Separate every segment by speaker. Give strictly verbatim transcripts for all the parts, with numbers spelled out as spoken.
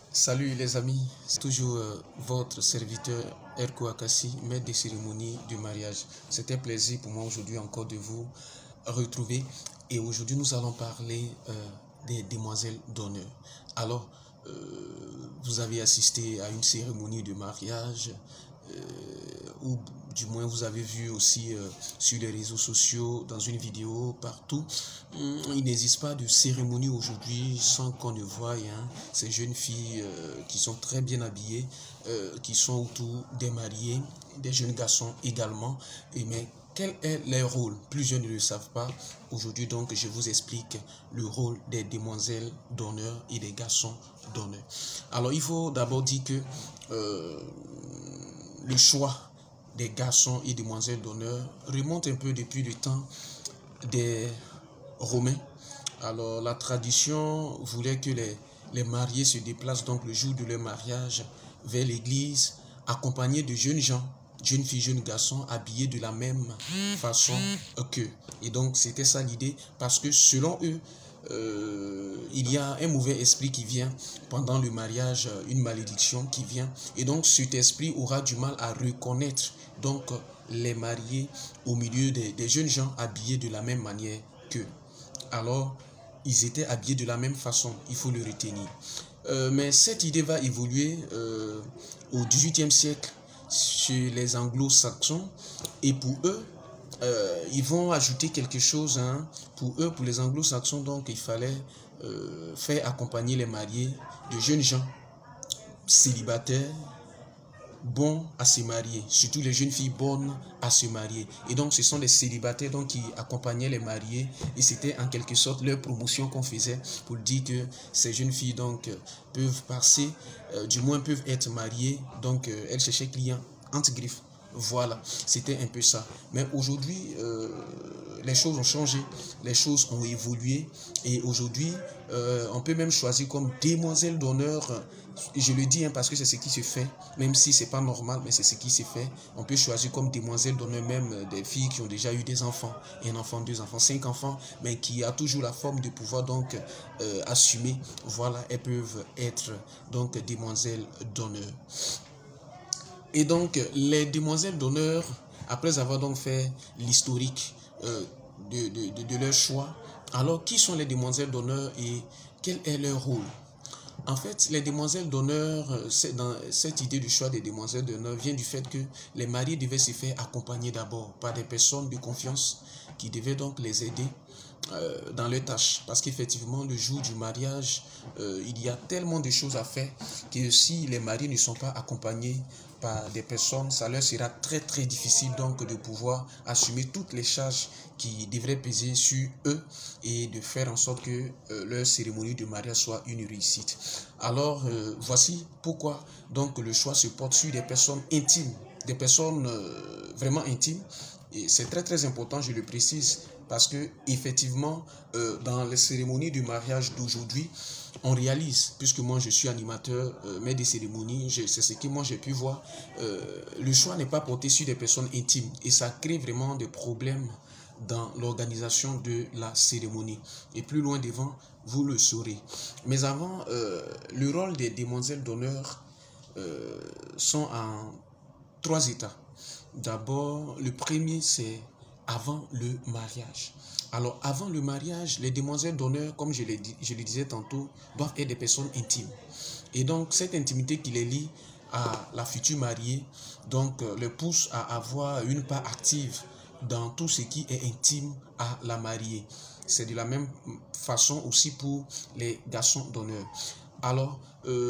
Speaker 1: Salut les amis, c'est toujours euh, votre serviteur Erko Akassi, maître des cérémonies du mariage. C'est un plaisir pour moi aujourd'hui encore de vous retrouver et aujourd'hui nous allons parler euh, des demoiselles d'honneur. Alors, euh, vous avez assisté à une cérémonie de mariage euh, ou du moins vous avez vu aussi euh, sur les réseaux sociaux, dans une vidéo, partout. Il n'existe pas de cérémonie aujourd'hui sans qu'on ne voie hein, ces jeunes filles euh, qui sont très bien habillées, euh, qui sont autour des mariés, des jeunes garçons également. Et mais quel est leur rôle? Plusieurs ne le savent pas. Aujourd'hui donc je vous explique le rôle des demoiselles d'honneur et des garçons d'honneur. Alors il faut d'abord dire que euh, le choix des garçons et demoiselles d'honneur remonte un peu depuis le temps des Romains. Alors la tradition voulait que les, les mariés se déplacent donc le jour de leur mariage vers l'église, accompagnés de jeunes gens, jeunes filles, jeunes garçons, habillés de la même façon qu'eux. Et donc c'était ça l'idée, parce que selon eux, euh, il y a un mauvais esprit qui vient pendant le mariage, une malédiction qui vient. Et donc cet esprit aura du mal à reconnaître donc les mariés au milieu des, des jeunes gens habillés de la même manière qu'eux. Alors, ils étaient habillés de la même façon, il faut le retenir. Euh, mais cette idée va évoluer euh, au dix-huitième siècle chez les anglo-saxons et pour eux, euh, ils vont ajouter quelque chose. Hein. Pour eux, pour les anglo-saxons, donc il fallait euh, faire accompagner les mariés de jeunes gens célibataires, bons à se marier, surtout les jeunes filles bonnes à se marier. Et donc ce sont les célibataires donc, qui accompagnaient les mariés et c'était en quelque sorte leur promotion qu'on faisait pour dire que ces jeunes filles donc peuvent passer, euh, du moins peuvent être mariées, donc euh, elles cherchaient clients entre griffes. Voilà, c'était un peu ça. Mais aujourd'hui, euh, les choses ont changé, les choses ont évolué et aujourd'hui, euh, on peut même choisir comme demoiselle d'honneur. Je le dis hein, parce que c'est ce qui se fait, même si c'est pas normal, mais c'est ce qui se fait. On peut choisir comme demoiselle d'honneur même des filles qui ont déjà eu des enfants, un enfant, deux enfants, cinq enfants, mais qui a toujours la forme de pouvoir donc euh, assumer. Voilà, elles peuvent être donc demoiselles d'honneur. Et donc, les demoiselles d'honneur, après avoir donc fait l'historique euh, de, de, de, de leur choix, alors qui sont les demoiselles d'honneur et quel est leur rôle? En fait, les demoiselles d'honneur, dans cette idée du choix des demoiselles d'honneur vient du fait que les mariés devaient se faire accompagner d'abord par des personnes de confiance qui devaient donc les aider euh, dans leurs tâches. Parce qu'effectivement, le jour du mariage, euh, il y a tellement de choses à faire que si les mariés ne sont pas accompagnés par des personnes, ça leur sera très très difficile donc de pouvoir assumer toutes les charges qui devraient peser sur eux et de faire en sorte que euh, leur cérémonie de mariage soit une réussite. Alors euh, voici pourquoi donc le choix se porte sur des personnes intimes, des personnes euh, vraiment intimes. Et c'est très très important, je le précise, parce que effectivement euh, dans les cérémonies du mariage d'aujourd'hui, on réalise, puisque moi je suis animateur, euh, maître des cérémonies, c'est ce que moi j'ai pu voir, euh, le choix n'est pas porté sur des personnes intimes et ça crée vraiment des problèmes dans l'organisation de la cérémonie. Et plus loin devant, vous le saurez. Mais avant, euh, le rôle des demoiselles d'honneur euh, sont en trois états. D'abord, le premier, c'est avant le mariage. Alors, avant le mariage, les demoiselles d'honneur, comme je, dit, je le disais tantôt, doivent être des personnes intimes. Et donc, cette intimité qui les lie à la future mariée, donc, euh, les pousse à avoir une part active dans tout ce qui est intime à la mariée. C'est de la même façon aussi pour les garçons d'honneur. Alors,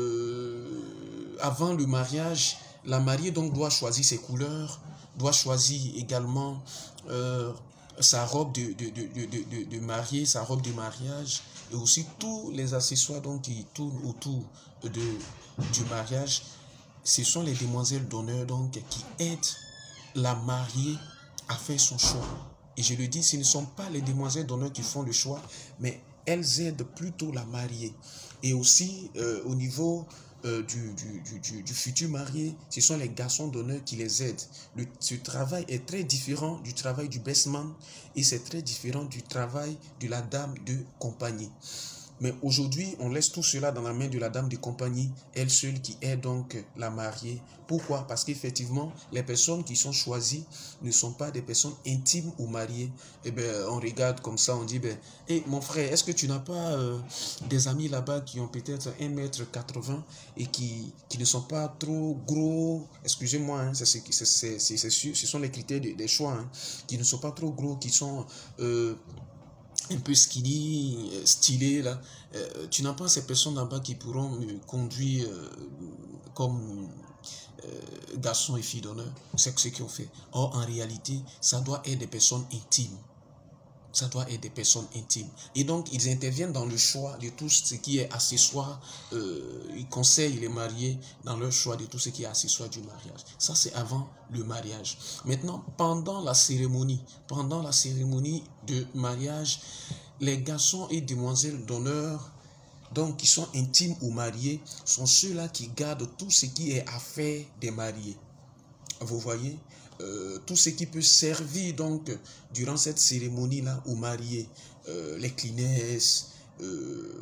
Speaker 1: euh, avant le mariage, la mariée donc doit choisir ses couleurs, doit choisir également euh, sa robe de, de, de, de, de, de mariée, sa robe de mariage, et aussi tous les accessoires donc, qui tournent autour de, du mariage. Ce sont les demoiselles d'honneur donc qui aident la mariée à faire son choix. Et je le dis, ce ne sont pas les demoiselles d'honneur qui font le choix, mais elles aident plutôt la mariée. Et aussi, euh, au niveau euh, du, du, du, du futur marié, ce sont les garçons d'honneur qui les aident. Le, ce travail est très différent du travail du best man et c'est très différent du travail de la dame de compagnie. Mais aujourd'hui, on laisse tout cela dans la main de la dame de compagnie, elle seule qui est donc la mariée. Pourquoi? Parce qu'effectivement, les personnes qui sont choisies ne sont pas des personnes intimes ou mariées. Eh bien, on regarde comme ça, on dit, ben, hey, mon frère, est-ce que tu n'as pas euh, des amis là-bas qui ont peut-être un mètre quatre-vingts et qui, qui ne sont pas trop gros? Excusez-moi, hein, c'est, c'est, c'est, c'est, c'est, ce sont les critères de, des choix, hein, qui ne sont pas trop gros, qui sont... Euh, un peu skinny, stylé là, euh, tu n'as pas ces personnes là-bas qui pourront me conduire euh, comme euh, garçon et fille d'honneur. C'est ce qu'ils ont fait. Or, en réalité, ça doit être des personnes intimes. Ça doit être des personnes intimes. Et donc, ils interviennent dans le choix de tout ce qui est accessoire. Euh, ils conseillent les mariés dans leur choix de tout ce qui est accessoire du mariage. Ça, c'est avant le mariage. Maintenant, pendant la cérémonie, pendant la cérémonie de mariage, les garçons et demoiselles d'honneur, donc qui sont intimes ou mariés, sont ceux-là qui gardent tout ce qui est affaire des mariés. Vous voyez, euh, tout ce qui peut servir donc durant cette cérémonie-là aux mariés, euh, les Kleenex, euh,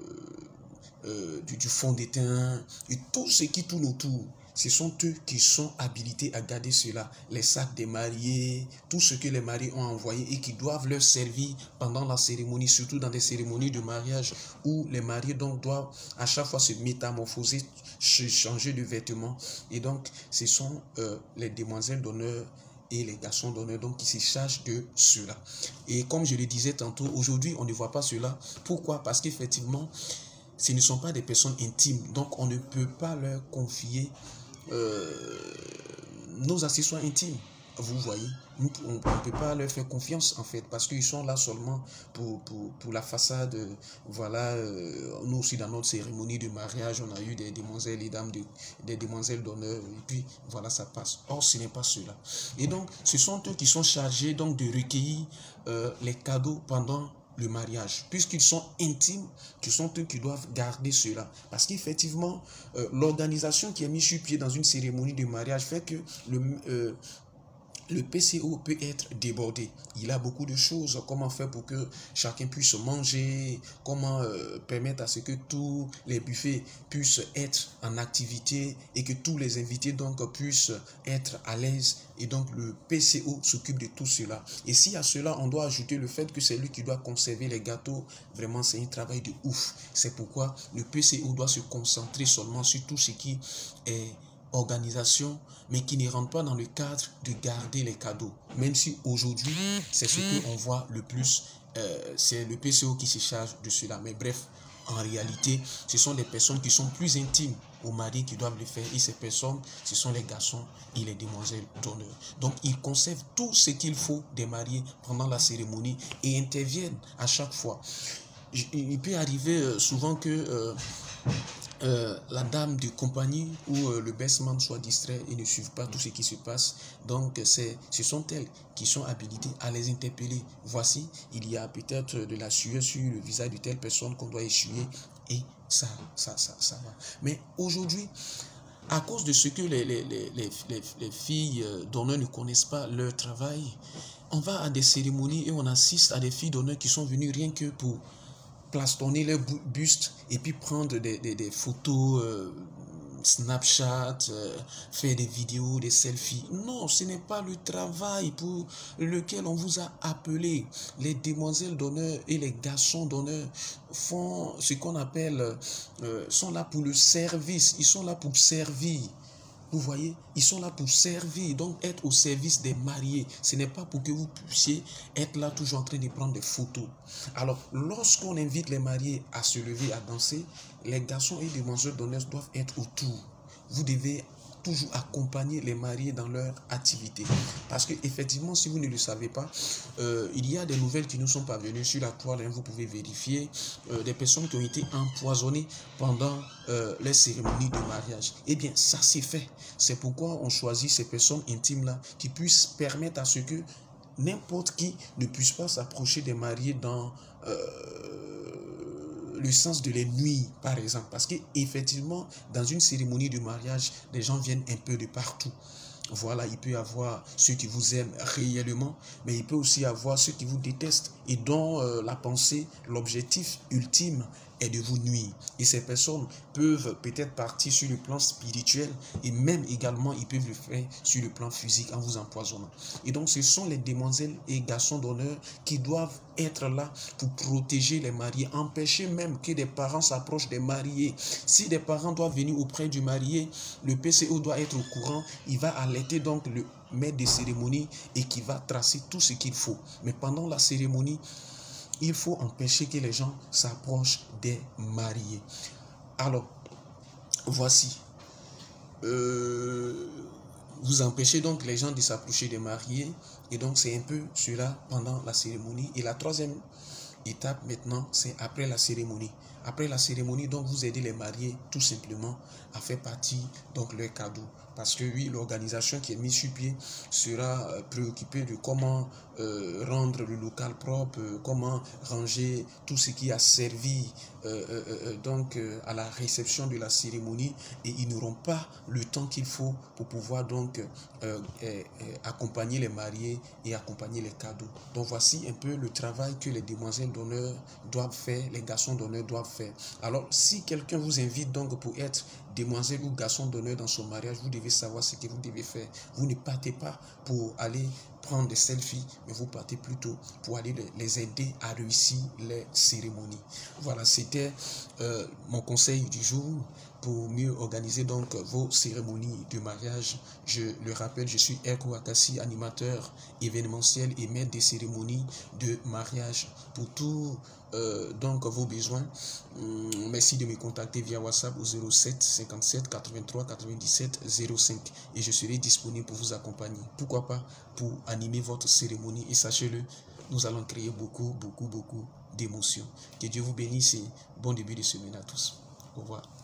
Speaker 1: euh, du, du fond d'étain, et tout ce qui tourne autour. Ce sont eux qui sont habilités à garder cela, les sacs des mariés, tout ce que les mariés ont envoyé et qui doivent leur servir pendant la cérémonie, surtout dans des cérémonies de mariage où les mariés donc doivent à chaque fois se métamorphoser, changer de vêtements. Et donc, ce sont euh, les demoiselles d'honneur et les garçons d'honneur donc qui se chargent de cela. Et comme je le disais tantôt, aujourd'hui, on ne voit pas cela. Pourquoi? Parce qu'effectivement, ce ne sont pas des personnes intimes. Donc, on ne peut pas leur confier Euh, nos accessoires intimes. Vous voyez, nous, on ne peut pas leur faire confiance en fait, parce qu'ils sont là seulement pour, pour, pour la façade. Voilà, euh, nous aussi dans notre cérémonie de mariage, on a eu des demoiselles et dames, de, des demoiselles d'honneur, et puis voilà, ça passe. Or, ce n'est pas cela. Et donc, ce sont eux qui sont chargés donc de recueillir euh, les cadeaux pendant le mariage, puisqu'ils sont intimes, ce sont eux qui doivent garder cela. Parce qu'effectivement, euh, l'organisation qui est mise sur pied dans une cérémonie de mariage fait que le, euh, le P C O peut être débordé. Il a beaucoup de choses, comment faire pour que chacun puisse manger, comment euh, permettre à ce que tous les buffets puissent être en activité et que tous les invités donc puissent être à l'aise. Et donc le P C O s'occupe de tout cela. Et si à cela on doit ajouter le fait que c'est lui qui doit conserver les gâteaux, vraiment c'est un travail de ouf. C'est pourquoi le P C O doit se concentrer seulement sur tout ce qui est organisation, mais qui ne rentre pas dans le cadre de garder les cadeaux. Même si aujourd'hui, c'est ce qu'on voit le plus, euh, c'est le P C O qui se charge de cela. Mais bref, en réalité, ce sont des personnes qui sont plus intimes aux mariés qui doivent le faire. Et ces personnes, ce sont les garçons et les demoiselles d'honneur. Donc, ils conservent tout ce qu'il faut des mariés pendant la cérémonie et interviennent à chaque fois. Il peut arriver souvent que... Euh, Euh, la dame de compagnie ou euh, le best man soit distrait et ne suivent pas tout ce qui se passe. Donc c'est, ce sont elles qui sont habilitées à les interpeller. Voici, il y a peut-être de la sueur sur le visage de telle personne qu'on doit essuyer et ça, ça, ça, ça va. Mais aujourd'hui, à cause de ce que les, les, les, les, les, les filles d'honneur ne connaissent pas leur travail, on va à des cérémonies et on assiste à des filles d'honneur qui sont venues rien que pour plastonner leur buste et puis prendre des, des, des photos euh, Snapchat, euh, faire des vidéos, des selfies. Non, ce n'est pas le travail pour lequel on vous a appelé. Les demoiselles d'honneur et les garçons d'honneur font ce qu'on appelle, euh, sont là pour le service, ils sont là pour servir. Vous voyez, ils sont là pour servir, donc être au service des mariés. Ce n'est pas pour que vous puissiez être là toujours en train de prendre des photos. Alors, lorsqu'on invite les mariés à se lever, à danser, les garçons et les demoiselles d'honneur doivent être autour. Vous devez toujours accompagner les mariés dans leur activité. Parce que effectivement, si vous ne le savez pas, euh, il y a des nouvelles qui nous sont parvenues sur la toile, hein, vous pouvez vérifier, euh, des personnes qui ont été empoisonnées pendant euh, les cérémonies de mariage. Eh bien, ça s'est fait. C'est pourquoi on choisit ces personnes intimes-là qui puissent permettre à ce que n'importe qui ne puisse pas s'approcher des mariés dans... Euh, le sens de les nuire, par exemple. Parce qu'effectivement, dans une cérémonie de mariage, les gens viennent un peu de partout. Voilà, il peut y avoir ceux qui vous aiment réellement, mais il peut aussi y avoir ceux qui vous détestent et dont euh, la pensée, l'objectif ultime est de vous nuire. Et ces personnes peuvent peut-être partir sur le plan spirituel et même également ils peuvent le faire sur le plan physique en vous empoisonnant. Et donc ce sont les demoiselles et garçons d'honneur qui doivent être là pour protéger les mariés, empêcher même que des parents s'approchent des mariés. Si des parents doivent venir auprès du marié, le P C O doit être au courant, il va alerter donc le maître de cérémonie et qui va tracer tout ce qu'il faut. Mais pendant la cérémonie, il faut empêcher que les gens s'approchent des mariés. Alors, voici. Euh, vous empêchez donc les gens de s'approcher des mariés. Et donc, c'est un peu cela pendant la cérémonie. Et la troisième étape maintenant, c'est après la cérémonie. Après la cérémonie, donc, vous aidez les mariés tout simplement à faire partie donc leur cadeau. Parce que oui, l'organisation qui est mise sur pied sera préoccupée de comment euh, rendre le local propre, euh, comment ranger tout ce qui a servi euh, euh, donc euh, à la réception de la cérémonie, et ils n'auront pas le temps qu'il faut pour pouvoir donc euh, euh, euh, accompagner les mariés et accompagner les cadeaux. Donc voici un peu le travail que les demoiselles d'honneur doivent faire, les garçons d'honneur doivent faire. Alors si quelqu'un vous invite donc pour être demoiselle ou garçon d'honneur dans son mariage, vous devez savoir ce que vous devez faire. Vous ne partez pas pour aller prendre des selfies, mais vous partez plutôt pour aller les aider à réussir les cérémonies. Voilà, c'était euh, mon conseil du jour pour mieux organiser donc vos cérémonies de mariage. Je le rappelle, je suis Erko Akassi, animateur événementiel et maître des cérémonies de mariage. Pour tout euh, donc vos besoins, hum, merci de me contacter via WhatsApp au zéro sept cinquante-sept quatre-vingt-trois quatre-vingt-dix-sept zéro cinq et je serai disponible pour vous accompagner. Pourquoi pas pour animer votre cérémonie, et sachez-le, nous allons créer beaucoup, beaucoup, beaucoup d'émotions. Que Dieu vous bénisse et bon début de semaine à tous. Au revoir.